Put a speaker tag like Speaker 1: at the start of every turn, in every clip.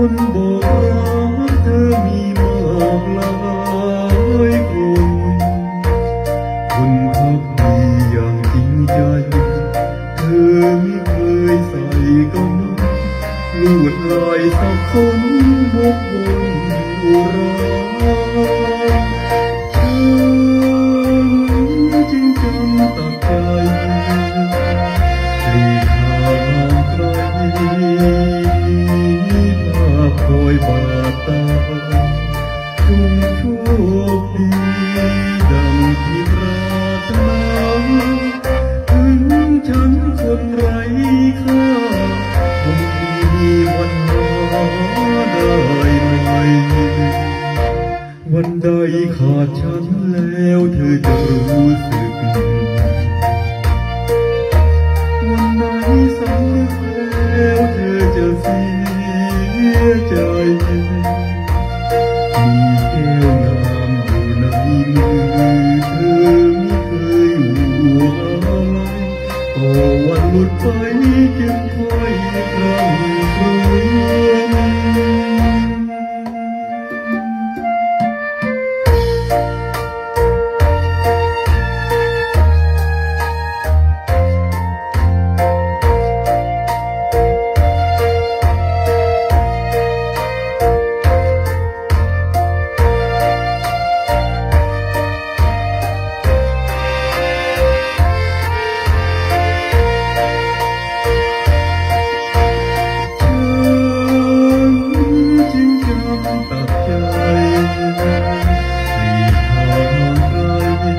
Speaker 1: คนบอกรักเธอมีมากหลายคนพักดีอย่างจริงใจเธอไม่เคยใส่กำลวดลายสักคนบกบนอุราจึงจำตัดใจหลีกทางไกลคอยบาดตาจงโชคดีดังที่ปรารถนาถึงฉันคนไร้ค่าคงมีวันหาได้ไหมวันใดขาดฉันแล้วเธอจะรู้สึกวันไหนสำนึกแล้วเธอจะเสียใจมีแก้วงามอยู่ในมือเธอไม่เคยห่วงอะไรพอวันหลุดไปจึงคอยครั้งครวญตัดใจให้ทางไกล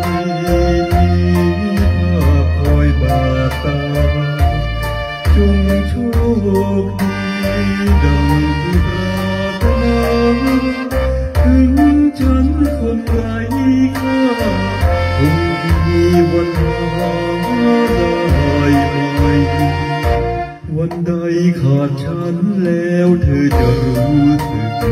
Speaker 1: คอยบาดตาจงโชคดีดังที่ปรารถนาถึงฉันคนไร้ค่าคงมีวันหาได้ไหมวันใดขาดฉันแล้วเธอจะรู้สึก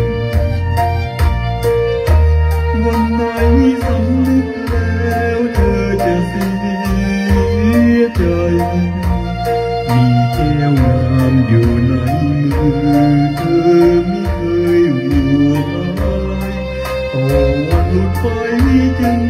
Speaker 1: วันไหนสำนึกแล้วเธอจะเสียใจมีแก้วงามอยู่ในมือเธอไม่เคยห่วงอะไรต่อวันหลุดไปจึง